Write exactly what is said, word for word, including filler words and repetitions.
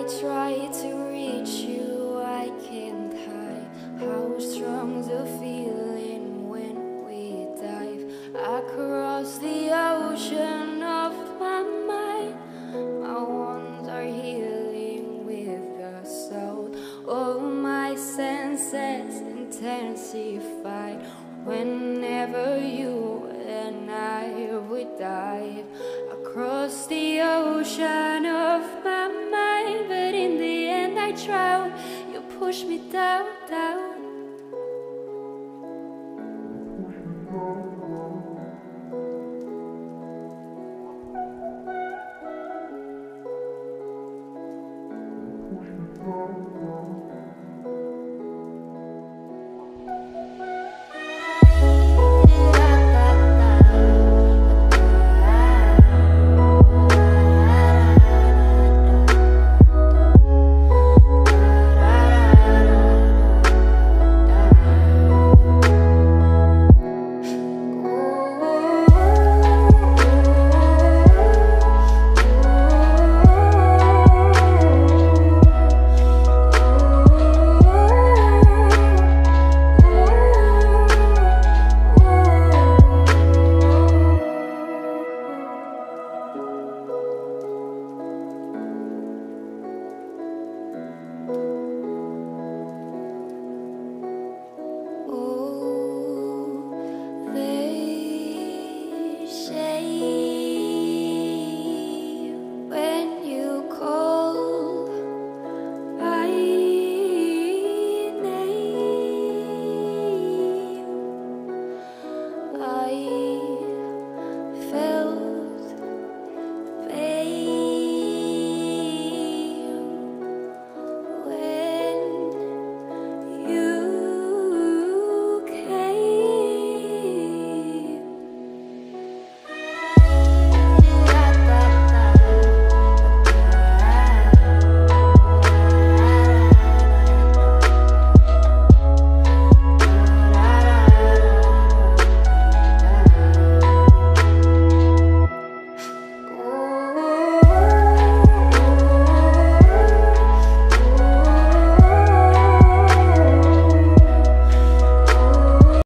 try to reach you, I can't hide how strong the feeling when we dive across the ocean of my mind. My wounds are healing with the salt. All my senses intensified whenever you and I would dive across the ocean of my mind. But in the end I drown. You push me down, down.